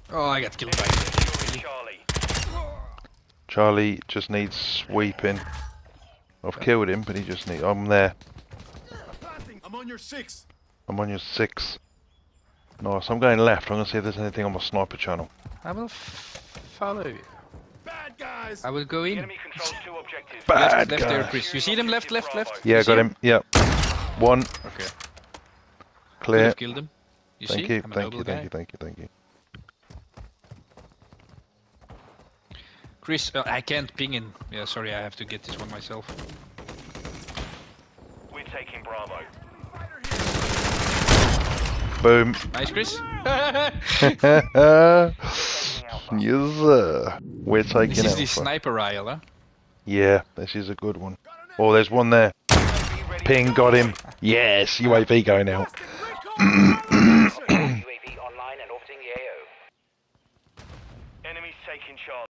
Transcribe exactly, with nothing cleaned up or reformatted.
Oh, I got killed by Securing really? Charlie. Charlie just needs sweeping. I've killed him, but he just needs. I'm there. I'm on your six. I'm on your six. Nice. I'm going left. I'm gonna see if there's anything on my sniper channel. I will f follow you. Bad guys. I will go The in. enemy controls two objectives. Bad left, left there, guy. Chris. You see them? Left, left, left. Yeah, You see got him. Yep. One. Okay. Could Clear. have killed him. You Thank see? you. I'm a Thank noble you. guy. Thank you. Thank you. Thank you. Chris, uh, I can't ping in. Yeah, sorry, I have to get this one myself. We're taking Bravo. Boom. Nice, Chris. Yes, sir. We're taking This is Alpha. the sniper rifle, huh? Yeah, this is a good one. Oh, there's one there. Ping, got him. Yes, U A V going out. U A V online and orbiting the A O. Enemies taking Charlie.